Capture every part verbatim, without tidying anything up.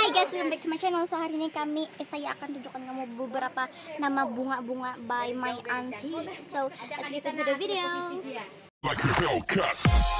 Hai guys, welcome back to my channel. So hari ini kami, eh, saya akan tunjukkan kamu beberapa nama bunga-bunga by my auntie. So let's get into the video. Like a Hellcat.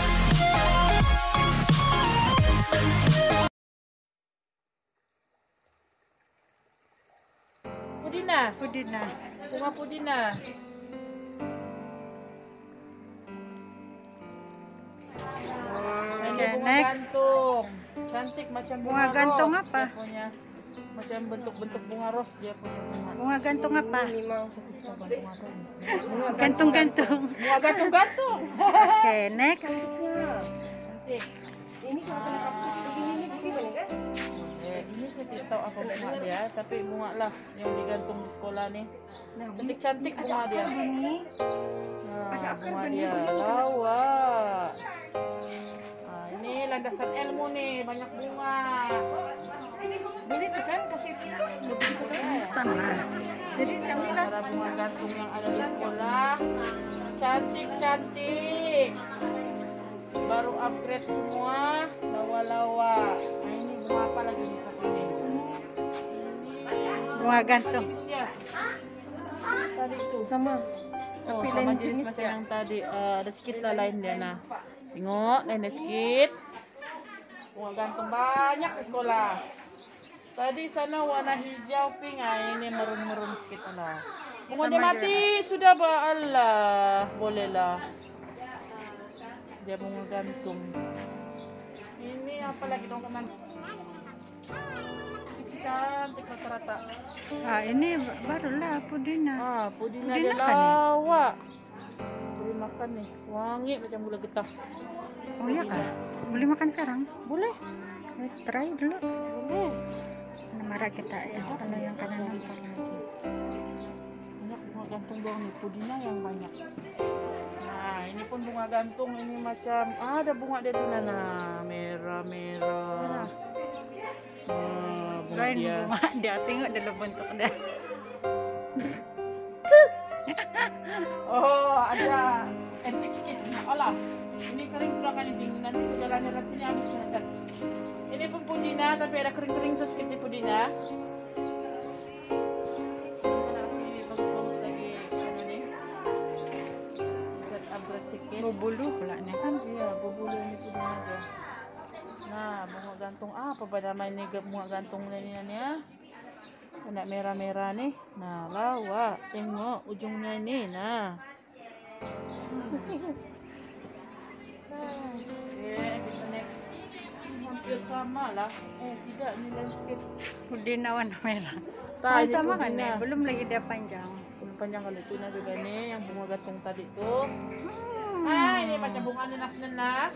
Pudina, Pudina, bunga Pudina. Ini Okay, bunga next. gantung. Cantik macam bunga, Bunga gantung ros. apa? Dia punya macam bentuk-bentuk bunga ros dia punya bunga. Bunga gantung apa? Bunga apa ni? Gantung-gantung. Bunga gantung-gantung. Oke, next. Cantik. Ini kalau kena kapsul begini ni begini kan? Eh, ini saya tidak tahu apa bunga dia, tapi bunga lah yang digantung di sekolah ni. Cantik-cantik bunga dia. Nah, bunga dia lawa. Nah, ini landasan ilmu nih, banyak bunga. Ini tuh kan kasih itu begitu kan? Sama. Jadi antara bunga gantung yang ada di sekolah, cantik-cantik. Baru upgrade semua, lawa-lawa. Nah, ini bunga apa lagi nih satu ini? Bunga gantung. Ya. Tadi itu. Sama. Oh, Tapi sama lain jenis jenis macam ya? yang tadi. Uh, ada sedikit lah lain dia nah. Tengok, lain dia sedikit. Bunga gantung banyak di sekolah. Tadi sana warna hijau pink, ah, ini merun-merun sedikit lah. Bunga dia mati sudah ba Allah, bolehlah. Dia bunga gantung. Ini apa lagi dong teman? Cantik rata-rata. Ah, ini barulah Pudina. Ah, pudina Pudina dia kan ni? lawa. Boleh makan nih, wangi macam gula getah. Oh iya kah? Boleh makan sekarang? Boleh? Eh, try dulu. Boleh. Marah kita ya. Kalau yang kanan yang kanan. Banyak bunga gantung doang nih, pudina yang banyak. Nah, ini pun bunga gantung ini macam ah, ada bunga dia tuh Nana, merah-merah. Ah, bunga Lain dia. bunga dia, tengok dulu bentuk dia. Oh, ada antik sedikit. Alah, ini kering sudah kan izin. Nanti jalan-jalan sini habis kan. Ini pun pudina tapi ada kering-kering sedikit di pudina. Kita kasih bagus-bagus lagi sama ni. Set upgrade sedikit. Bubulu pula ni. Kan iya, berbulu ini pudina dia. Nah, bunga gantung ah, apa pada nama ini bunga gantung ini ya? Ada merah-merah nih. Nah, lawa. Tengok ujungnya ini. Nah. Oke, kita next. Hampir sama lah. Eh, tidak. Ini lain sikit. Pudina warna merah. Tak, Oh, ini sama kan pudina. ni? Belum lagi dia panjang. Belum panjang kali itu nah juga nih yang bunga gantung tadi tuh. Hmm. Ah, ini macam bunga nenas-nenas.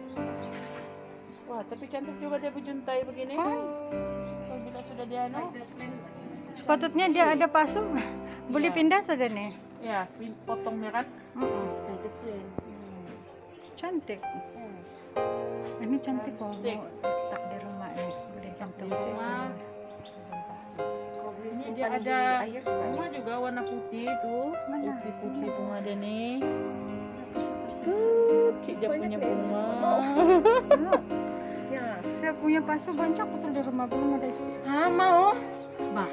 Wah, tapi cantik juga dia berjuntai begini. Oh. Kalau bila sudah dia anu, Sepatutnya dia ada pasu. Boleh Iya. pindah saja nih. ya, pin- potongnya kan. Mm-mm. Sekali kecil. Cantik. Hmm. Ini cantik kok. Cantik. Mau letak di rumah nih. Boleh gantung Di situ. rumah. Ini dia ada bunga juga warna putih tuh. Mana? Putih-putih bunga dia nih. Putih dia punya bunga. Ya, saya punya pasu banyak betul di rumah, belum ada isi. Ah, mau? Bah.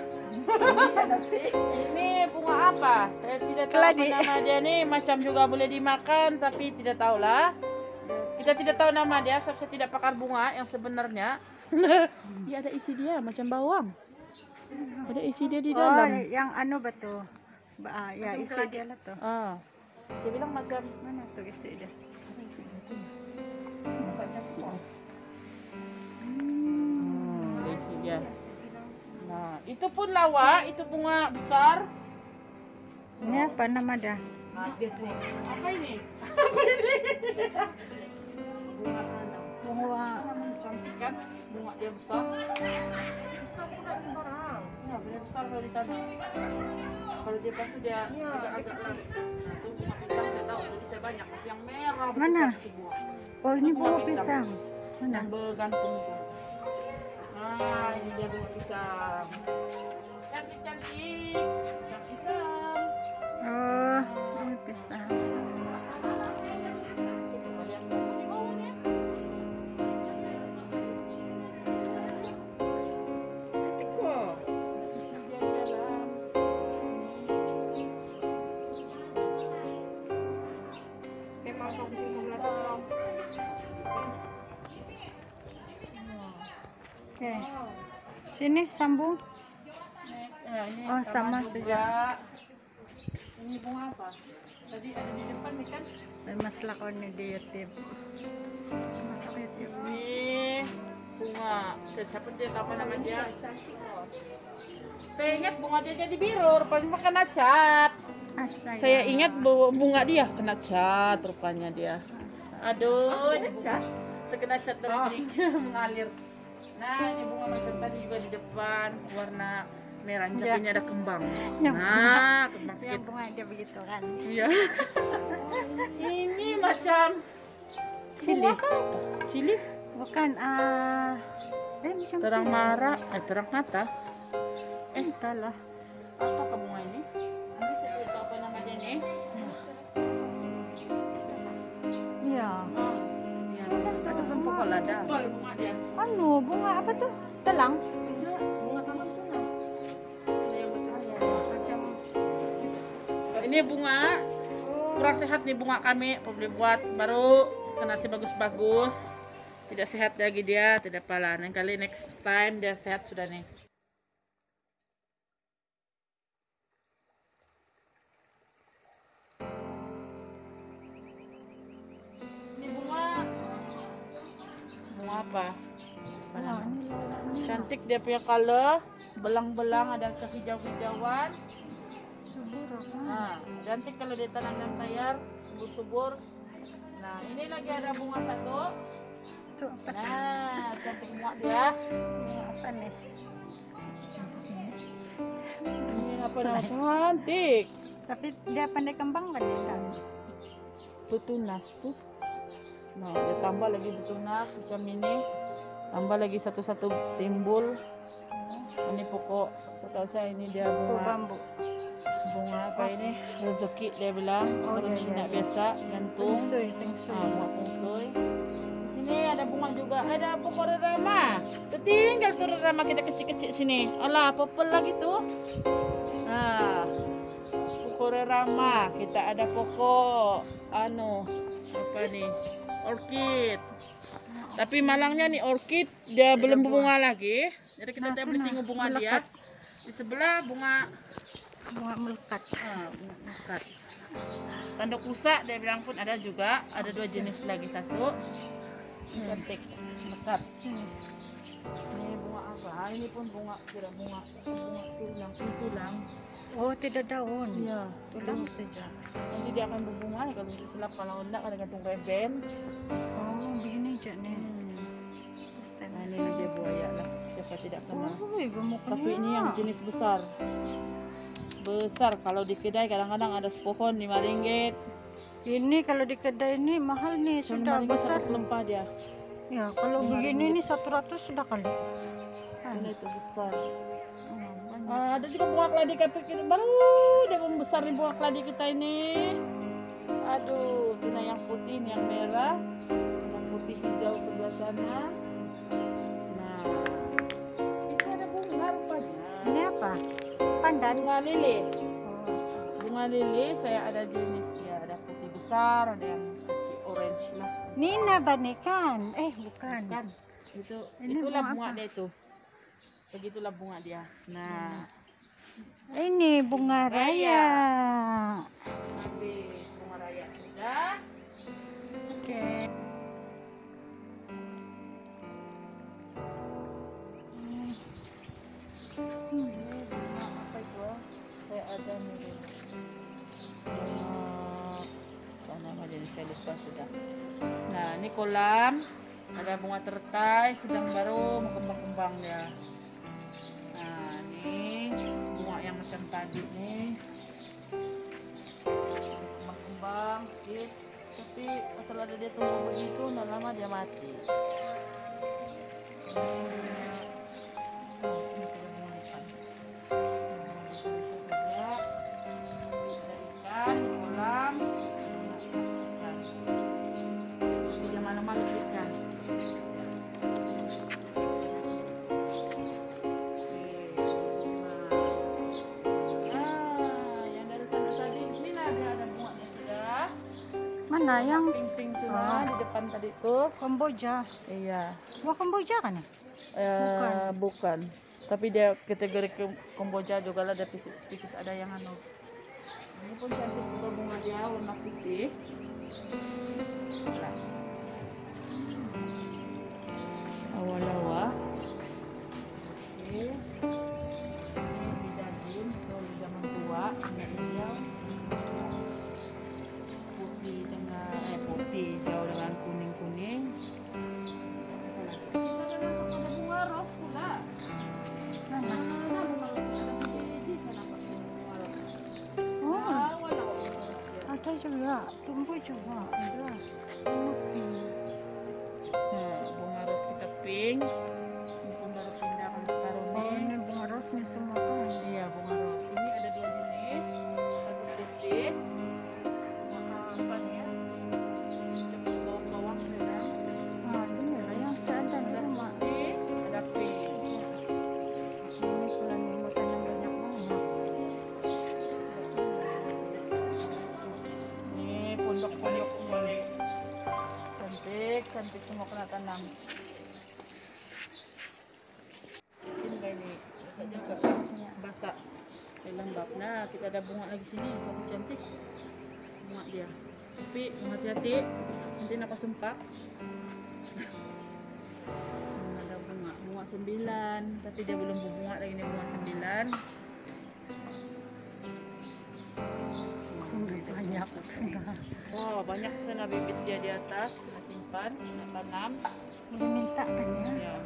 Ini bunga apa? Saya tidak tahu Keladi. apa nama dia nih. Macam juga boleh dimakan, tapi tidak tahulah. Kita tidak tahu nama dia, sebab saya tidak pakar bunga yang sebenarnya. Dia ada isi dia macam bawang. Ada isi dia di Oh, dalam. yang anu betul. Ba, ah, ya isi dia lah tuh. Ah, saya bilang macam Mana tuh isi dia? isi dia. Hmm, isi dia. Nah, itu pun lawa, itu bunga besar. Ini apa nama dia? Apa ini? Bunga tanam. Bunga. Cantik kan? Bunga dia besar. Besar pun ada barang. Ya, dia besar kalau ditanam. Kalau dia pasu dia agak-agak lah. Itu bunga pisang dia tahu. Jadi saya banyak. Tapi yang merah. betul Mana? itu bunga. Oh, ini bunga pisang. Mana? Yang bergantung itu. Ah, ini dia bunga pisang. Cantik-cantik. Bunga pisang. Oh, ini pisang. Ada yang di bawahnya. Oke. Sini sambung. Next, ah, ini Oh, sama juga. saja. Ini bunga apa? Tadi ada di depan nih kan? May mas lakon ni di YouTube. Masuk YouTube. Ini bunga. Dan siapa dia apa nama dia? Saya ingat bunga dia jadi biru, rupanya kena cat. Astaga. Saya ingat bu- bunga dia kena cat, rupanya dia. Aduh, ini cat. Terkena cat terus mengalir. Nah, ini bunga macam tadi juga di depan, warna merah, tapi Ya. ini ada kembang. Yang Nah, kembang Yang sedikit. bunga dia begitu kan. Iya. Ini macam Cili. bunga apa? Cili. Bukan ah eh macam Terang cili. mata, eh terang mata. Eh, Entahlah. apa ke bunga ini? Nanti saya tahu apa nama dia nih. Iya. Oh, iya. Itu pun pokok lada. Apa bunga dia? Anu, bunga apa tuh? Telang. Tidak, bunga taman bunga. Ini yang macam Macam ini bunga kurang sehat nih bunga kami, boleh buat baru kena si bagus-bagus, tidak sehat lagi dia, tidak pala. Lain kali next time dia sehat sudah nih. Ini bunga bunga apa? Apa ah, namanya? ini lola. Cantik dia punya color, belang-belang ada kehijau-hijauan. Subur. Nah, cantik kalau ditanam dalam tayar, subur-subur. Nah, ini lagi ada bunga satu. Itu apa? Nah, cantik bunga dia. Bunga apa nih? Ini apa namanya? Cantik. Tapi dia pandai kembang kan dia kan? Tutunas tuh. Nah, dia tambah lagi tutunas macam ini. Tambah lagi satu-satu timbul. Ini pokok, setahu saya ini dia Oh, bunga. bambu. Bunga apa ini? Rezeki dia bilang. Oh, Kalau iya, Cina iya. biasa gantung. Tengsuy, tengsuy. Ah, bunga fungsuy. Di sini ada bunga juga, ada pokok rama. Tinggal tuh rama kita kecil-kecil sini. Alah, purple lagi tuh. Nah, pokok rama. Kita ada pokok anu apa nih? Orchid. Tapi malangnya nih orchid dia belum berbunga lagi. Jadi kita Nah, tidak boleh nah, tengok bunga dia. melekat. Di sebelah bunga Bunga melekat. ah, bunga melekat. Tanduk rusak dia bilang pun ada juga, ada dua jenis lagi satu. Cantik, mekar. Hmm. Ini bunga apa? Ah, ini pun bunga kira bunga bunga tulang, tulang. Oh, tidak daun. Iya, Tulang saja. nanti dia akan berbunga nih kalau tidak silap, kalau enggak ada gantung reben. Oh, begini aja nih. Hmm. Nah, ini dia buaya lah. Siapa tidak kenal. Oh, ibu mau Tapi ini yang jenis besar. Besar kalau di kedai kadang-kadang ada sepohon lima ringgit. Ini kalau di kedai ini mahal nih, sudah besar. satu lempah dia. Ya, kalau Lima begini ringgit. ini satu ratus sudah kali. Ini itu besar. Oh, banyak. Ah, ada juga bunga keladi kayak kita baru dia membesar nih bunga keladi kita ini. Aduh, ini yang putih, ini yang merah, yang putih hijau sebelah sana. Nah, ini ada bunga rupanya. Ini apa? Pandan. Bunga lili. Oh, astaga. Bunga lili saya ada jenis dia, ada putih besar, ada yang kecil orange lah. Nina banikan. Eh, bukan. Kan? Itu Ini itulah bunga bunga apa? dia itu. Begitulah bunga dia. Nah, Ini bunga raya. habis bunga raya sudah. Oke. Ini bunga apa itu? Saya ada nih. Bunga apa nama jenis saya lupa sudah. Nah, ini kolam. Ada bunga tertai sedang baru berkembang-kembang dia. Nah, ini bunga yang macam tadi nih. Berkembang sedikit. Tapi setelah ada dia tumbuh begitu, nggak lama dia mati. Oh, ini sudah bunga ikan. Nah, di sini saja. Ada ikan di kolam. Ikan. Tapi yang malam-malam ikan. Mana yang Pink-pink tuh Ah. di depan tadi tuh. Kamboja? Iya. Buah Kamboja kan ya? Eh, bukan. Tapi dia kategori ke- Kamboja juga lah, ada Pisces-Pisces, ada yang anu. Ini pun cantik juga bunga dia warna putih. Nah. Lawa-lawa. Oke. Ini bidadin, kalau zaman tua, warna hijau. Putih dengan eh putih hijau dengan kuning-kuning. Bunga ros pula. Mana? Mana bunga ros? Ada di sana pakai bunga ros. Oh, Lawa-lawa. ada juga. Tumbuh juga. Ada. Pink. Nah, bunga ros kita pink. Ini pun baru pindah ke Oh, karone. ini bunga rosnya semua kan? Iya, bunga ros. Ini ada dua jenis. Satu putih. Warna apa nih ya? Cepat bawah-bawah sedang. Ah, ini lah yang saya ada di Ada rumah. putih, ada pink. Ini bulan yang tanam banyak banget. Ini pondok-pondok kembali. Cantik, cantik semua kena tanam. Ini kayak ini, basah juga. Basah. Ini lembab. Nah, kita ada bunga lagi sini, satu cantik. Bunga dia. Tapi hati-hati, nanti napa sumpak. Hmm, ada bunga, bunga sembilan, tapi dia belum berbunga lagi, ini bunga sembilan. Ini banyak. Wah, banyak sana bibit dia di atas, kita simpan, kita tanam. Boleh minta kan ya? Ya.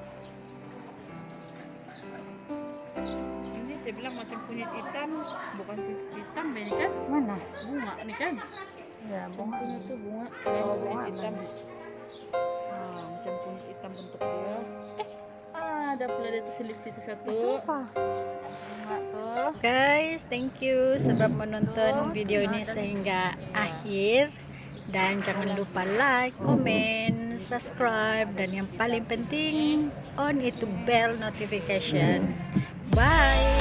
Ini saya bilang macam kunyit hitam, bukan kunyit hitam ini kan? Mana? Bunga ini kan? Ya, bunga. Bunga itu bunga, Oh, eh, bunga kunyit hitam. mana? Nah, macam kunyit hitam bentuk dia. Eh, ah, ada pula dia terselit situ satu. Apa? Bunga tuh. Guys, thank you sebab menonton video ini sehingga akhir. Dan jangan lupa like, comment, subscribe, dan yang paling penting on itu bell notification. Bye!